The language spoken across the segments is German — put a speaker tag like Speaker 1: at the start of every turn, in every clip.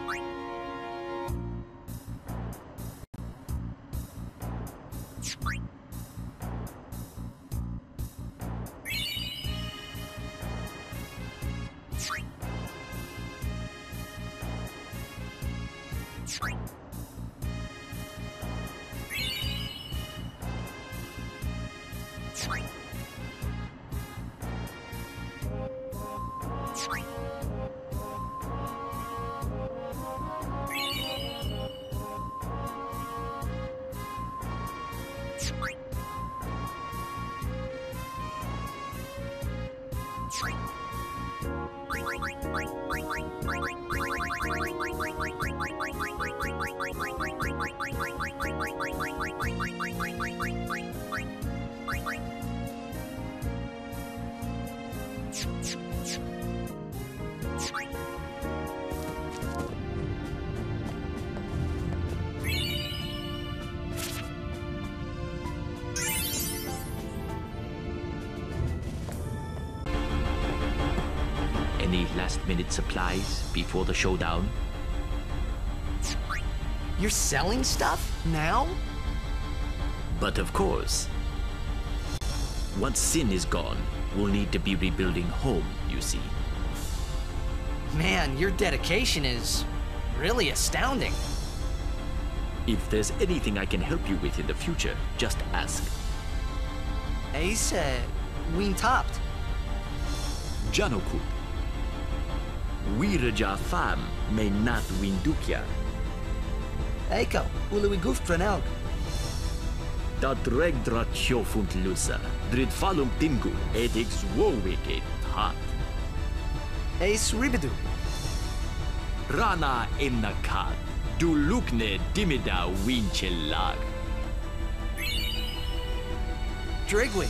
Speaker 1: Any last-minute supplies before the showdown?
Speaker 2: You're selling stuff? Now?
Speaker 1: But of course. Once Sin is gone, we'll need to be rebuilding home, you see.
Speaker 2: Man, your dedication is really astounding.
Speaker 1: If there's anything I can help you with in the future, just ask.
Speaker 2: Ace, Ween topped.
Speaker 1: Janokut. Wiraja Fam may not win Dukya.
Speaker 2: Eiko, uluwi goof pranelg.
Speaker 1: Dat regdrat sjofunt lusa, drid falum tingu, etix wowike hat.
Speaker 2: Ace Ribidu.
Speaker 1: Rana ennakat, du lukne dimida winchelag.
Speaker 2: Drigwi.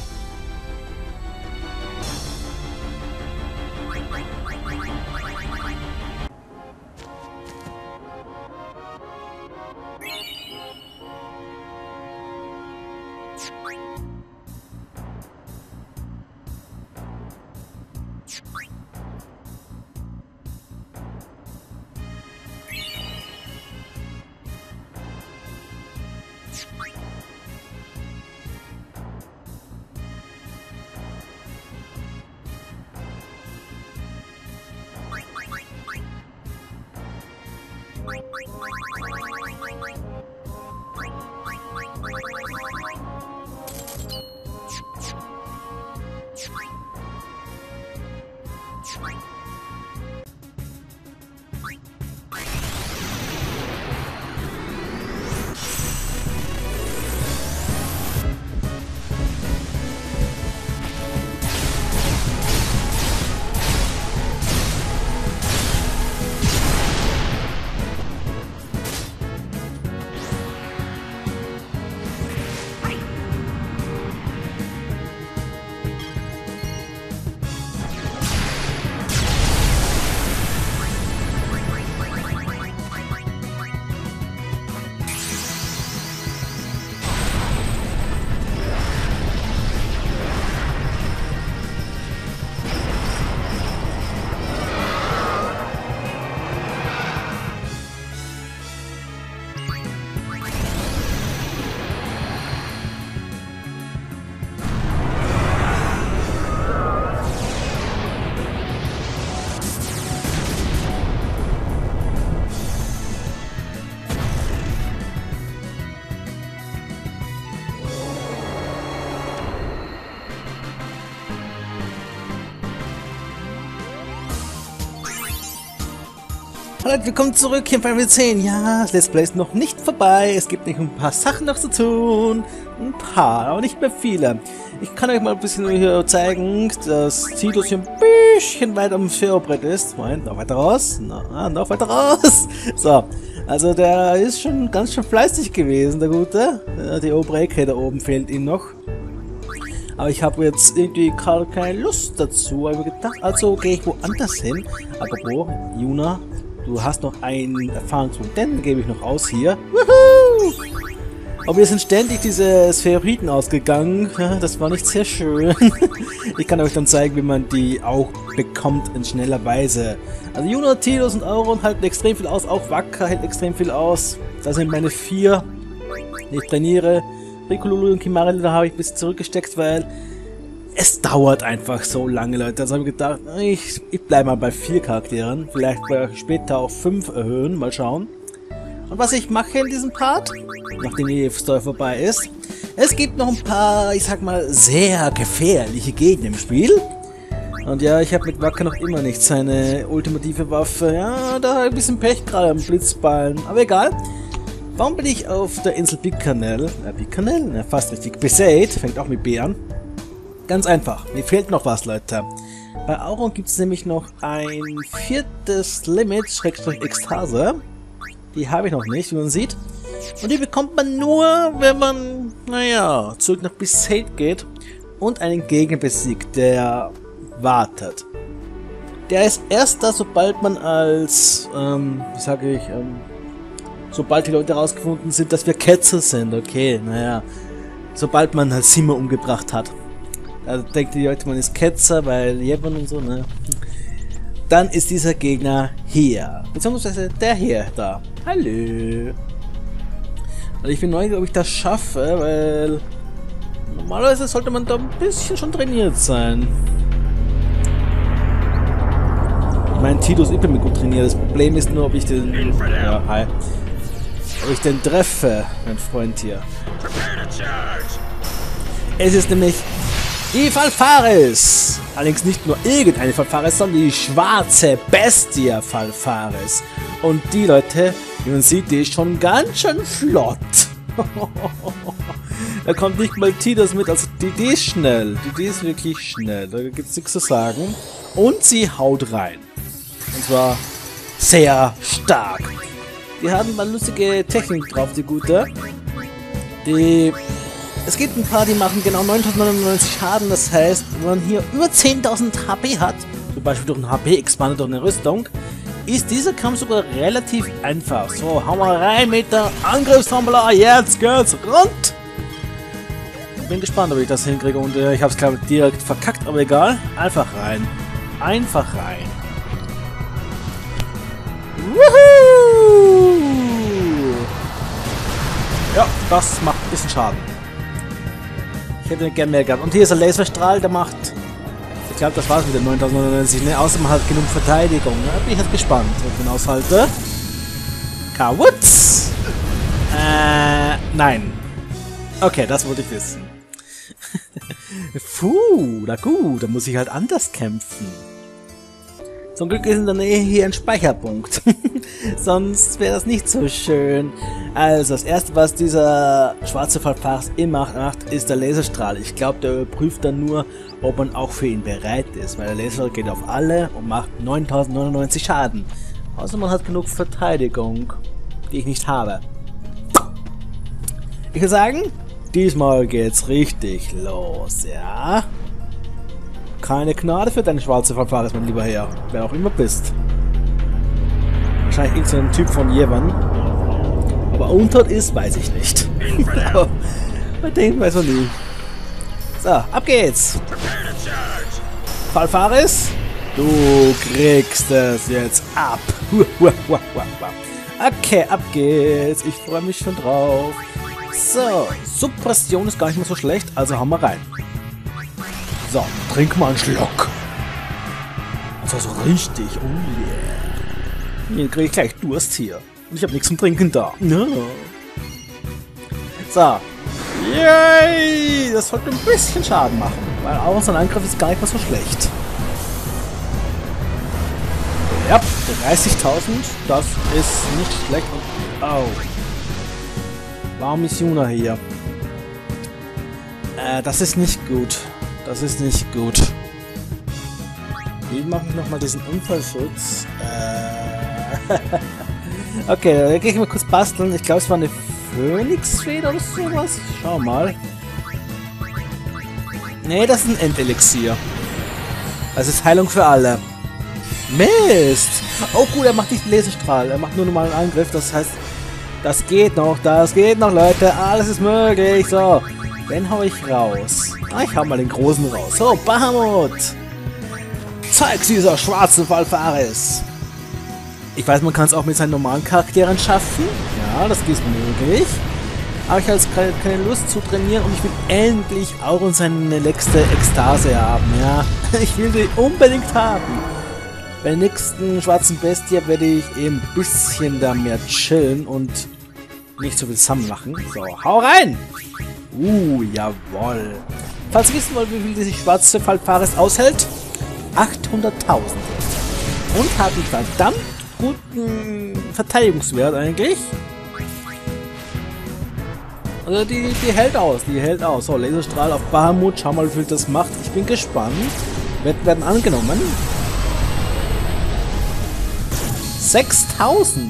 Speaker 3: Hallo, willkommen zurück hier in Final Fantasy X. Ja, das Let's Play ist noch nicht vorbei. Es gibt nicht ein paar Sachen noch zu tun. Ein paar, aber nicht mehr viele. Ich kann euch mal ein bisschen hier zeigen, dass Tidus hier ein bisschen weiter am Fährbrett ist. Moment, noch weiter raus. Noch weiter raus. So, also der ist schon ganz schön fleißig gewesen, der Gute. Die obere Ecke da oben fehlt ihm noch. Aber ich habe jetzt irgendwie gerade keine Lust dazu. Ich habe gedacht, also gehe ich woanders hin. Apropos, Yuna, du hast noch einen Erfahrungspunkt, den gebe ich noch aus hier. Woohoo! Aber mir sind ständig diese Sphäriten ausgegangen. Ja, das war nicht sehr schön. Ich kann euch dann zeigen, wie man die auch bekommt in schneller Weise. Also Juno, Tidus und Auron halten extrem viel aus. Auch Wacker hält extrem viel aus. Das sind meine 4, die ich trainiere. Rico, Lulu und Kimari, da habe ich ein bisschen zurückgesteckt, weil es dauert einfach so lange, Leute. Also habe ich gedacht, ich bleibe mal bei 4 Charakteren. Vielleicht später auch 5 erhöhen. Mal schauen. Und was ich mache in diesem Part, nachdem die Story vorbei ist, es gibt noch ein paar, ich sag mal, sehr gefährliche Gegner im Spiel. Und ja, ich habe mit Wacker noch immer nicht seine ultimative Waffe. Ja, da habe ich ein bisschen Pech gerade am Blitzballen. Aber egal. Warum bin ich auf der Insel Bikanel? Bikanel? Ja, fast richtig. Besaid, fängt auch mit B an. Ganz einfach. Mir fehlt noch was, Leute. Bei Auron gibt es nämlich noch ein 4. Limit, Ekstase. Die habe ich noch nicht, wie man sieht. Und die bekommt man nur, wenn man, naja, zurück nach Besaid geht und einen Gegner besiegt, der wartet. Der ist erst da, sobald man als, wie sage ich, sobald die Leute herausgefunden sind, dass wir Ketzer sind, okay, naja. Sobald man halt Simmer umgebracht hat. Also denkt die Leute, man ist Ketzer, weil Jebon und so, ne? Dann ist dieser Gegner hier. Beziehungsweise der hier da. Hallo. Und ich bin neugierig, ob ich das schaffe, weil normalerweise sollte man da ein bisschen schon trainiert sein. Ich meine, Tidus ist immer gut trainiert. Das Problem ist nur, ob ich den... Ja, hi. Ob ich den treffe, mein Freund hier. Es ist nämlich die Falfaris. Allerdings nicht nur irgendeine Falfaris, sondern die schwarze Bestie Falfaris. Und die, Leute, wie man sieht, die ist schon ganz schön flott. Da kommt nicht mal Tidus mit, also die ist schnell. Die ist wirklich schnell, da gibt es nichts zu sagen. Und sie haut rein. Und zwar sehr stark. Die haben mal lustige Technik drauf, die gute. Es gibt ein paar, die machen genau 9.099 Schaden, das heißt, wenn man hier über 10.000 HP hat, zum Beispiel durch einen HP-Expander, durch eine Rüstung, ist dieser Kampf sogar relativ einfach. So, hauen wir rein mit der Angriffstrommel, jetzt geht's rund! Ich bin gespannt, ob ich das hinkriege und ich habe es glaube ich direkt verkackt, aber egal. Einfach rein. Einfach rein. Woohoo! Ja, das macht ein bisschen Schaden. Ich hätte gerne mehr gehabt. Und hier ist ein Laserstrahl, der macht... Ich glaube, das war es mit den 9.099, ne? Außer man hat genug Verteidigung. Ne? Bin ich jetzt gespannt, ob ich den aushalte. Kawutz! Nein. Okay, das wollte ich wissen. Puh, na gut, da muss ich halt anders kämpfen. Zum Glück ist in der Nähe hier ein Speicherpunkt. Sonst wäre das nicht so schön. Also, das erste, was dieser schwarze Falfaris immer macht, ist der Laserstrahl. Ich glaube, der überprüft dann nur, ob man auch für ihn bereit ist. Weil der Laserstrahl geht auf alle und macht 9.099 Schaden. Außer man hat genug Verteidigung, die ich nicht habe. Ich würde sagen, diesmal geht's richtig los, ja? Keine Gnade für deine schwarze Falfaris, mein lieber Herr. Wer auch immer bist. Wahrscheinlich irgendein Typ von Jevan. Aber untot ist, weiß ich nicht. Aber bei dem weiß man nie. So, ab geht's. Falfaris, du kriegst es jetzt ab. Okay, ab geht's. Ich freue mich schon drauf. So, Suppression ist gar nicht mehr so schlecht, also hauen wir rein. So, trink mal einen Schluck. Also so richtig, oh yeah. Hier kriege ich gleich Durst hier. Und ich habe nichts zum Trinken da. No. So. Yay! Das sollte ein bisschen Schaden machen. Weil auch sein Angriff ist gar nicht mehr so schlecht. Ja, 30.000. Das ist nicht schlecht. Au. Warum ist Yuna hier? Das ist nicht gut. Das ist nicht gut. Wie mache ich nochmal diesen Unfallschutz? Okay, dann gehe ich mal kurz basteln. Ich glaube, es war eine Phönixfeder oder sowas. Schau mal. Nee, das ist ein Endelixier. Das ist Heilung für alle. Mist! Oh gut, er macht nicht einen Laserstrahl. Er macht nur normalen Angriff. Das heißt, Das geht noch, Leute. Alles ist möglich. So, den hau ich raus. Ah, ich hau mal den großen raus. So, Bahamut. Zeig's dieser schwarzen Valfaris. Ich weiß, man kann es auch mit seinen normalen Charakteren schaffen. Ja, das ist möglich. Aber ich habe jetzt keine Lust zu trainieren und ich will endlich auch seine nächste Ekstase haben. Ja, ich will die unbedingt haben. Bei der nächsten schwarzen Bestie werde ich eben ein bisschen da mehr chillen und nicht so viel Sam machen. So, hau rein! Jawoll. Falls ihr wissen wollt, wie viel diese schwarze Valfaris aushält, 800.000. Und hat einen verdammt guten Verteidigungswert eigentlich. Also die hält aus, So, Laserstrahl auf Bahamut, schau mal, wie viel das macht. Ich bin gespannt. Werden angenommen. 6.000.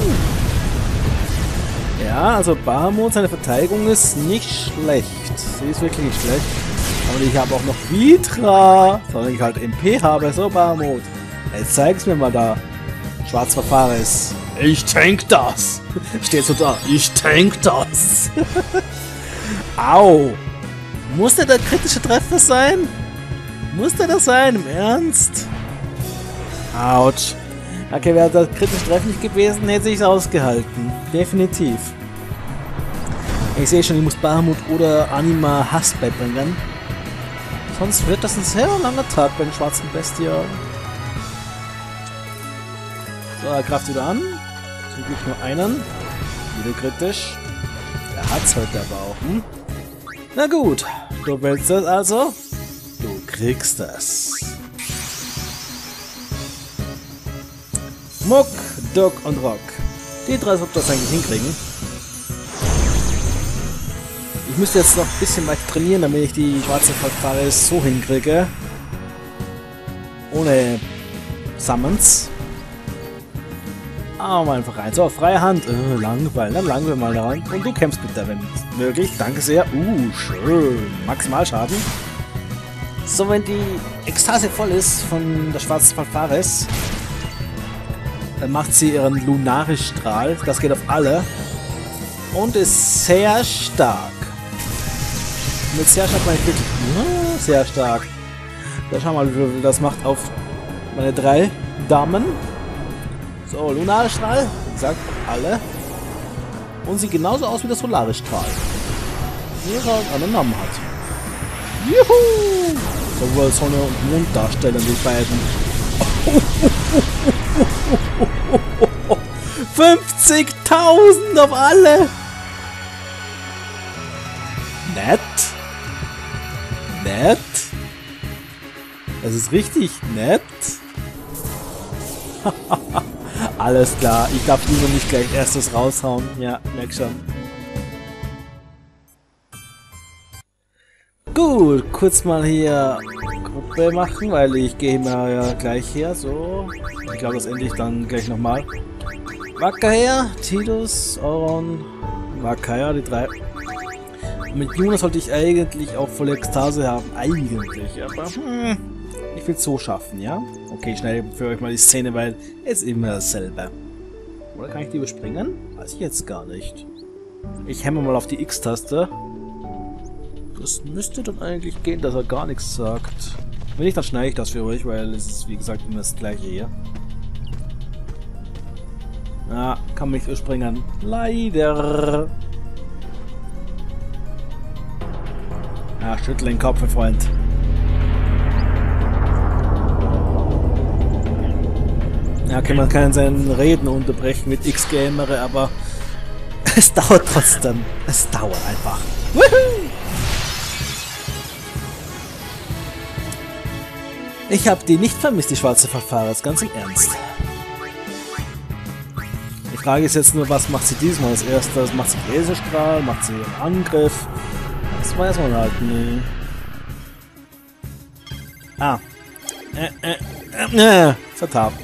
Speaker 3: Ja, also Bahamut, seine Verteidigung ist nicht schlecht. Sie ist wirklich nicht schlecht. Aber ich habe auch noch Vitra. Sondern ich halt MP habe. So, Bahamut. Jetzt zeig's mir mal da. Schwarzverfahres. Ich tank das. Steht so da. Ich tank das. Au. Muss der kritische Treffer sein? Muss der das sein? Im Ernst? Autsch. Okay, wäre das kritische Treffen nicht gewesen, hätte ich es ausgehalten. Definitiv. Ich sehe schon, ich muss Bahamut oder Anima Hass beibringen. Sonst wird das ein sehr langer Tag bei den schwarzen Bestien. So, er greift wieder an. Zum Glück nur einen. Wieder kritisch. Der hat's heute aber auch, hm? Na gut, du willst das also? Du kriegst das. Muck, Duck und Rock. Die drei sollten das eigentlich hinkriegen. Ich müsste jetzt noch ein bisschen weiter trainieren, damit ich die schwarze Valfaris so hinkriege. Ohne Summons. Aber mal einfach rein. So, freie Hand. Langweilig. Dann langen wir mal daran. Und du kämpfst bitte, wenn möglich. Danke sehr. Schön. Maximalschaden. So, wenn die Ekstase voll ist von der schwarzen Valfaris, dann macht sie ihren Lunaristrahl. Das geht auf alle. Und ist sehr stark. Mit sehr stark meine ich wirklich sehr stark. Da schauen wir mal, wie viel das macht auf meine 3 Damen. So, Lunarstrahl, wie gesagt, alle. Und sieht genauso aus wie der Solarisstrahl. Nur halt einen anderen Namen hat. Juhu! Sowohl Sonne und Mond darstellen, die beiden. 50.000 auf alle! Nett. Nett. Das ist richtig nett. Alles klar, ich darf lieber nicht gleich erstes raushauen. Ja, merk schon. Gut, kurz mal hier Gruppe machen, weil ich gehe mal ja gleich her. So, ich glaube, das endlich dann gleich nochmal. Wacker, Tidus, Auron, Wacker, die 3. Mit Juna sollte ich eigentlich auch volle Ekstase haben. Eigentlich, aber ich will es so schaffen, ja? Okay, schnell für euch mal die Szene, weil es ist immer dasselbe. Oder kann ich die überspringen? Weiß ich jetzt gar nicht. Ich hämmer mal auf die X-Taste. Das müsste dann eigentlich gehen, dass er gar nichts sagt. Wenn nicht, dann schneide ich das für euch, weil es ist, wie gesagt, immer das gleiche hier. Ja, kann mich überspringen. Leider. Ja, schüttel den Kopf, mein Freund. Ja, okay, man kann seinen Reden unterbrechen mit X-Gamere, aber es dauert trotzdem. Es dauert einfach. Woohoo! Ich habe die nicht vermisst, die schwarze Valfaris, ganz im Ernst. Die Frage ist jetzt nur, was macht sie diesmal als erstes? Macht sie Laserstrahl? Macht sie einen Angriff? Das weiß man halt nie. Ah. Vertappt.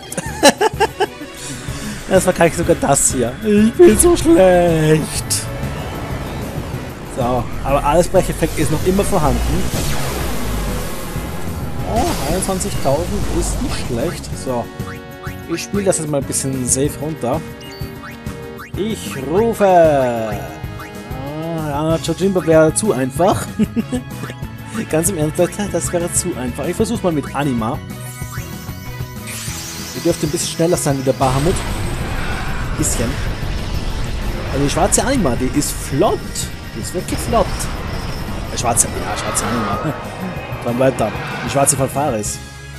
Speaker 3: Jetzt verkacke ich sogar das hier. Ich bin so schlecht. So, aber alles Brecheffekt ist noch immer vorhanden. Oh, 21.000 ist nicht schlecht. So, ich spiele das jetzt mal ein bisschen safe runter. Ich rufe! Ja, Chojimba wäre zu einfach. Ganz im Ernst, Leute, das wäre zu einfach. Ich versuch's mal mit Anima. Ihr dürft ein bisschen schneller sein wie der Bahamut. Bisschen. Also die schwarze Anima, die ist flott. Die ist wirklich flott. Schwarze Anima. Dann weiter. Die schwarze Fanfaris.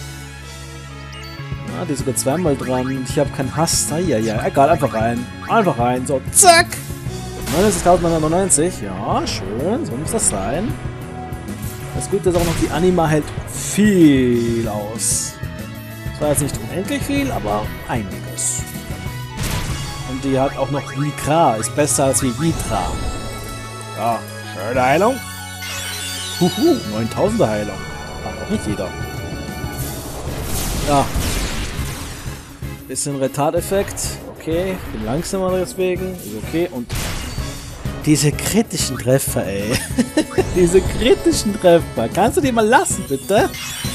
Speaker 3: Ja, die ist sogar zweimal dran. Ich habe keinen Hass. Ja, egal, einfach rein. Einfach rein. So, zack. 69.999. Ja, schön. So muss das sein. Das Gute ist auch noch, die Anima hält viel aus. Zwar jetzt nicht unendlich viel, aber einiges. Und die hat auch noch Vikra. Ist besser als wie Vitra. Ja, schöne Heilung. 9000er Heilung. Hat auch nicht jeder. Ja. Bisschen Retardeffekt. Okay. Bin langsamer deswegen. Ist okay. Und diese kritischen Treffer, ey. Diese kritischen Treffer. Kannst du die mal lassen, bitte?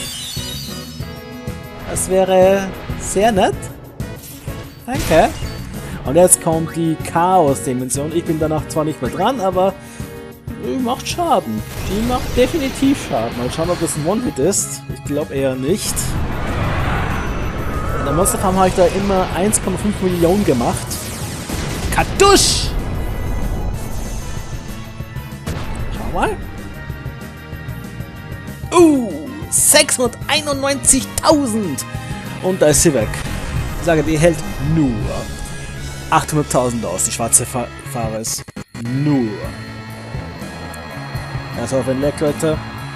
Speaker 3: Das wäre sehr nett. Danke. Und jetzt kommt die Chaos-Dimension. Ich bin danach zwar nicht mehr dran, aber die macht Schaden. Die macht definitiv Schaden. Mal schauen, ob das ein One-Hit ist. Ich glaube eher nicht. In der Monster Farm habe ich da immer 1,5 Millionen gemacht. Kartusch! Schau mal. 691.000! Und da ist sie weg. Ich sage, die hält nur 800.000 aus, die schwarze Fares. Nur. Also auf den Leck, Leute.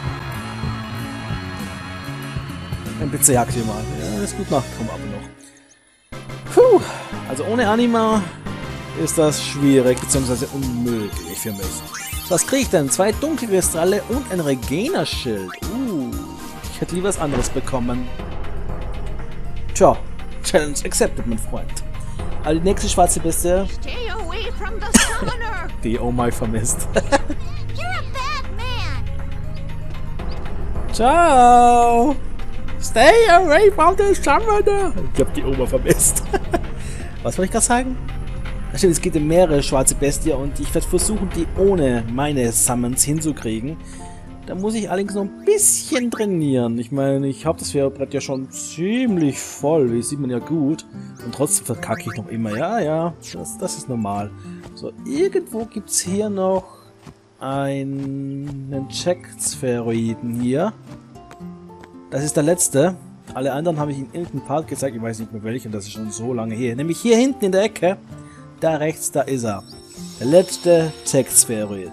Speaker 3: Ein bisschen jagt hier mal. Ja, ist gut nachgekommen, aber noch. Puh. Also ohne Anima ist das schwierig, beziehungsweise unmöglich für mich. So, was kriege ich denn? 2 Dunkelkristalle und ein Regena-Schild. Ich hätte lieber was anderes bekommen. Tja, Challenge accepted, mein Freund. Also die nächste schwarze Bestie, die Oh My vermisst. Ciao! Stay away from the summoner! Ich hab die Oma vermisst. Was wollte ich gerade sagen? Stimmt, es geht um mehrere schwarze Bestie und ich werde versuchen, die ohne meine Summons hinzukriegen. Da muss ich allerdings noch ein bisschen trainieren. Ich meine, ich habe das Fährbrett ja schon ziemlich voll, wie sieht man ja gut. Und trotzdem verkacke ich noch immer. Ja, das ist normal. So, irgendwo gibt es hier noch einen Check-Spheroiden hier. Das ist der letzte. Alle anderen habe ich in irgendeinem Part gezeigt. Ich weiß nicht mehr welchen, das ist schon so lange her. Nämlich hier hinten in der Ecke. Da rechts, da ist er. Der letzte Check-Spheroid.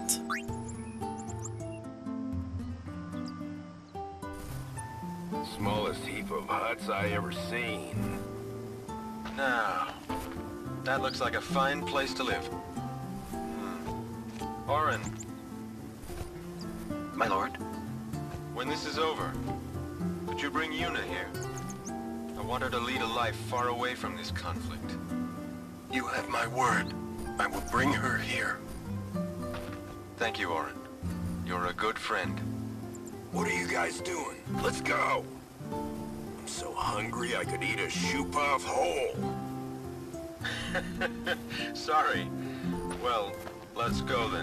Speaker 4: Smallest heap of huts I ever seen. Now, that looks like a fine place to live. Orin.
Speaker 5: My lord?
Speaker 4: When this is over, could you bring Yuna here? I want her to lead a life far away from this conflict.
Speaker 5: You have my word. I will bring her here.
Speaker 4: Thank you, Orin. You're a good friend.
Speaker 5: What are you guys doing? Let's go! I'm so hungry I could eat a shoe-puff whole.
Speaker 4: Sorry. Well, let's go then.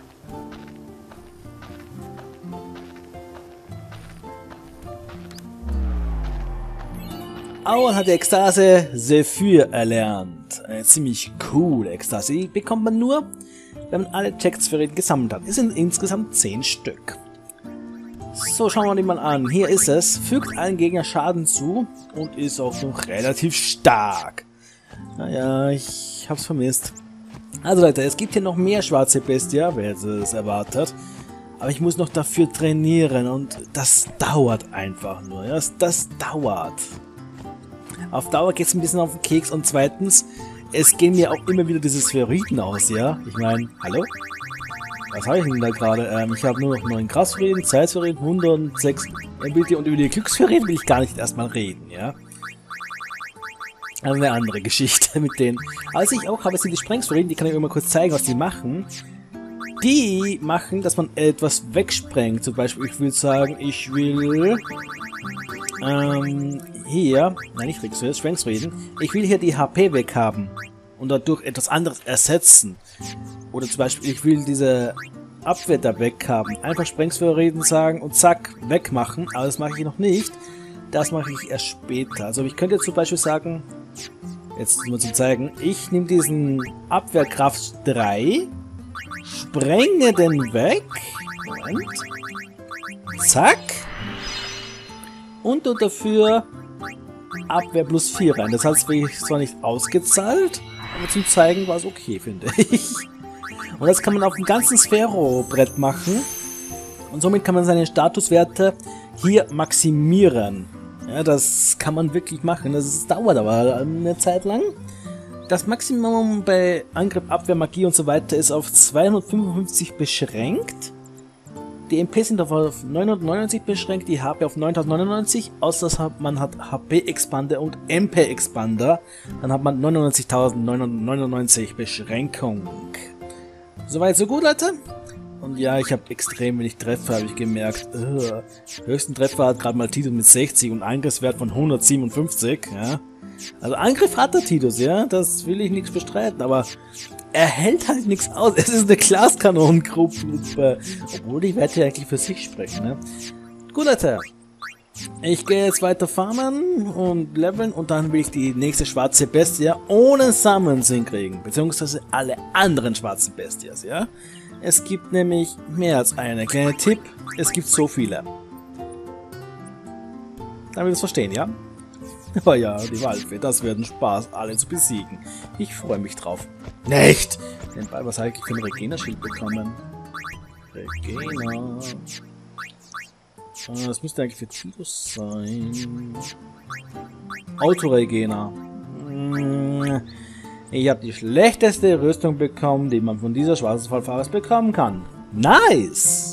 Speaker 3: Aul hat die Ekstase Zephyr erlernt. Eine ziemlich coole Ekstase. Die bekommt man nur, wenn man alle Check-Sphären gesammelt hat. Es sind insgesamt 10 Stück. So, schauen wir die mal an. Hier ist es. Fügt allen Gegner Schaden zu und ist auch schon relativ stark. Naja, ich hab's vermisst. Also Leute, es gibt hier noch mehr schwarze Bestie, wer hätte es erwartet. Aber ich muss noch dafür trainieren und das dauert einfach nur. Ja? Das dauert. Auf Dauer geht es ein bisschen auf den Keks und zweitens, es gehen mir auch immer wieder diese Sphäriten aus, ja? Ich meine, hallo? Was habe ich denn da gerade? Ich habe nur noch 9 Grasphäriten, Zeitsphäriten, 106 Ability und über die Glücksphäriten will ich gar nicht erstmal reden, ja? Eine andere Geschichte mit denen. Was ich auch habe, sind die Sprengsphäriten, die kann ich euch mal kurz zeigen, was die machen. Die machen, dass man etwas wegsprengt. Zum Beispiel, ich will sagen, ich will hier, nein, nicht Rixwell, Strengths reden. Ich will hier die HP weghaben. und dadurch etwas anderes ersetzen. Oder zum Beispiel, ich will diese Abwehr da weg haben. Einfach Sprengstoffvorräten sagen und zack, wegmachen. Aber das mache ich noch nicht. Das mache ich erst später. Also ich könnte jetzt zum Beispiel sagen, jetzt nur zum Zeigen, ich nehme diesen Abwehrkraft 3, sprenge den weg, Moment, zack, und dafür Abwehr plus 4 rein. Das hat es zwar nicht ausgezahlt, aber zum Zeigen war es okay, finde ich. Und das kann man auf dem ganzen Sphero-Brett machen. Und somit kann man seine Statuswerte hier maximieren. Ja, das kann man wirklich machen. Das dauert aber eine Zeit lang. Das Maximum bei Angriff, Abwehr, Magie und so weiter ist auf 255 beschränkt. Die MP sind auf 999 beschränkt, die HP auf 9099, außer man hat HP-Expander und MP-Expander. Dann hat man 99.999 Beschränkung. Soweit so gut, Leute. Und ja, ich habe extrem wenig Treffer, habe ich gemerkt. Höchsten Treffer hat gerade mal Tidus mit 60 und Angriffswert von 157, ja. Also Angriff hat der Tidus, ja, das will ich nichts bestreiten, aber er hält halt nichts aus. Es ist eine Glaskanonengruppe, obwohl die Werte eigentlich für sich sprechen, ne. Gut, Leute. Ich gehe jetzt weiter farmen und leveln und dann will ich die nächste schwarze Bestie ohne Summons hinkriegen, beziehungsweise alle anderen schwarzen Besties, ja. Es gibt nämlich mehr als eine. Kleiner Tipp, es gibt so viele. Damit wir das verstehen, ja? Oh ja, die Waldfee, das wird ein Spaß, alle zu besiegen. Ich freue mich drauf. Nicht! Nebenbei, was habe ich für ein Regena-Schild bekommen? Regena. Das müsste eigentlich für Tidus sein. Autoregena. Ich habe die schlechteste Rüstung bekommen, die man von dieser schwarzen Vollfahrers bekommen kann. Nice!